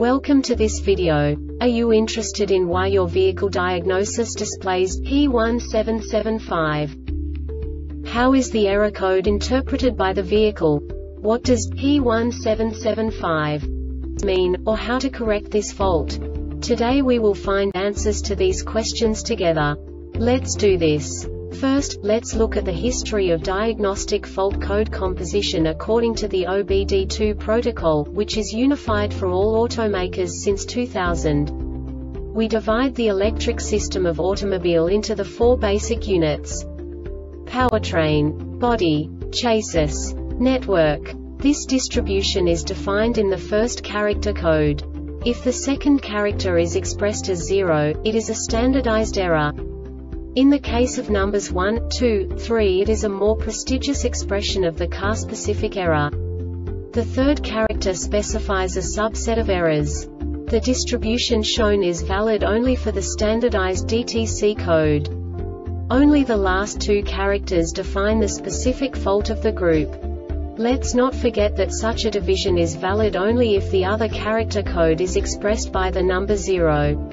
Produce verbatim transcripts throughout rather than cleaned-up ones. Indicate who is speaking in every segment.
Speaker 1: Welcome to this video. Are you interested in why your vehicle diagnosis displays P one seven seven five? How is the error code interpreted by the vehicle? What does P one seven seven five mean, or how to correct this fault? Today we will find answers to these questions together. Let's do this. First, let's look at the history of diagnostic fault code composition according to the O B D two protocol, which is unified for all automakers since two thousand. We divide the electric system of automobile into the four basic units: powertrain, body, chassis, network. This distribution is defined in the first character code. If the second character is expressed as zero, it is a standardized error. In the case of numbers one, two, three, it is a more prestigious expression of the car-specific error. The third character specifies a subset of errors. The distribution shown is valid only for the standardized D T C code. Only the last two characters define the specific fault of the group. Let's not forget that such a division is valid only if the other character code is expressed by the number zero.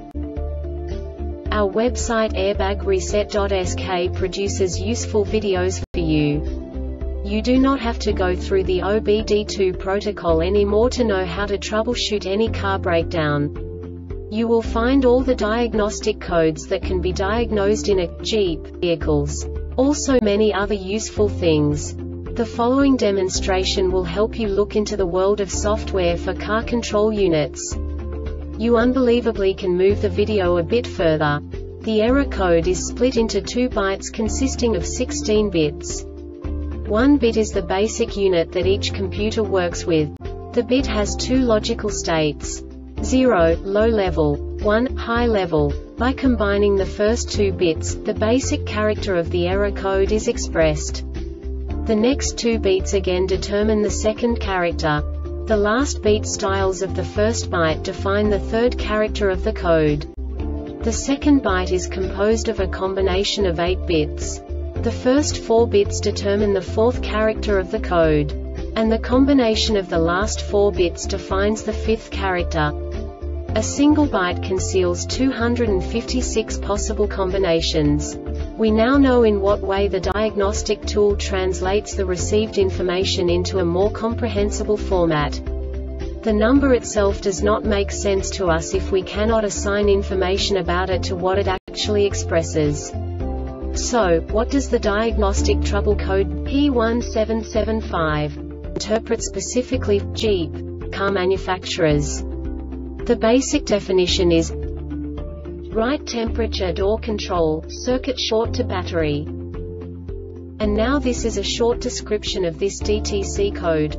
Speaker 1: Our website airbag reset dot S K produces useful videos for you. You do not have to go through the O B D two protocol anymore to know how to troubleshoot any car breakdown. You will find all the diagnostic codes that can be diagnosed in a Jeep vehicles. Also many other useful things. The following demonstration will help you look into the world of software for car control units. You unbelievably can move the video a bit further. The error code is split into two bytes consisting of sixteen bits. One bit is the basic unit that each computer works with. The bit has two logical states: zero, low level, one, high level. By combining the first two bits, the basic character of the error code is expressed. The next two beats again determine the second character. The last beat styles of the first byte define the third character of the code. The second byte is composed of a combination of eight bits. The first four bits determine the fourth character of the code. And the combination of the last four bits defines the fifth character. A single byte conceals two hundred fifty-six possible combinations. We now know in what way the diagnostic tool translates the received information into a more comprehensible format. The number itself does not make sense to us if we cannot assign information about it to what it actually expresses. So, what does the diagnostic trouble code P one seven seven five interpret specifically for Jeep car manufacturers? The basic definition is right temperature door control, circuit short to battery. And now this is a short description of this D T C code.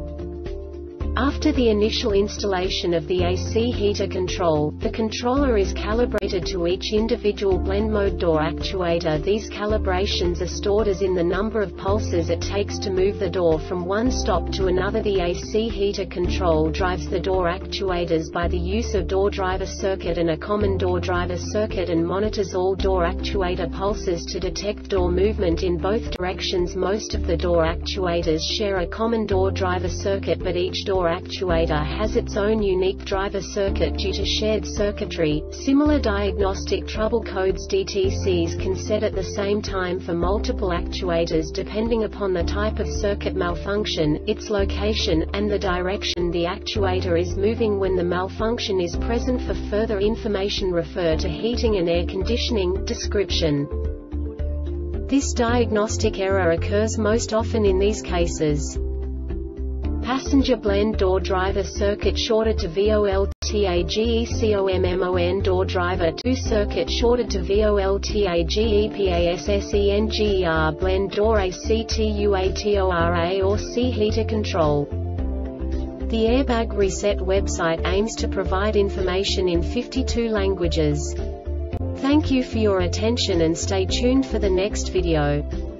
Speaker 1: After the initial installation of the A C heater control, the controller is calibrated to each individual blend mode door actuator. These calibrations are stored as in the number of pulses it takes to move the door from one stop to another. The A C heater control drives the door actuators by the use of door driver circuit and a common door driver circuit, and monitors all door actuator pulses to detect door movement in both directions. Most of the door actuators share a common door driver circuit, but each door actuator has its own unique driver circuit due to shared circuitry. Similar diagnostic trouble codes D T Cs can set at the same time for multiple actuators depending upon the type of circuit malfunction, its location, and the direction the actuator is moving. When the malfunction is present, for further information refer to heating and air conditioning. Description: this diagnostic error occurs most often in these cases: passenger blend door driver circuit shorted to VOLTAGECOMMON door driver two circuit shorted to VOLTAGEPASSENGER blend door ACTUATORA or C heater control. The Airbag Reset website aims to provide information in fifty-two languages. Thank you for your attention and stay tuned for the next video.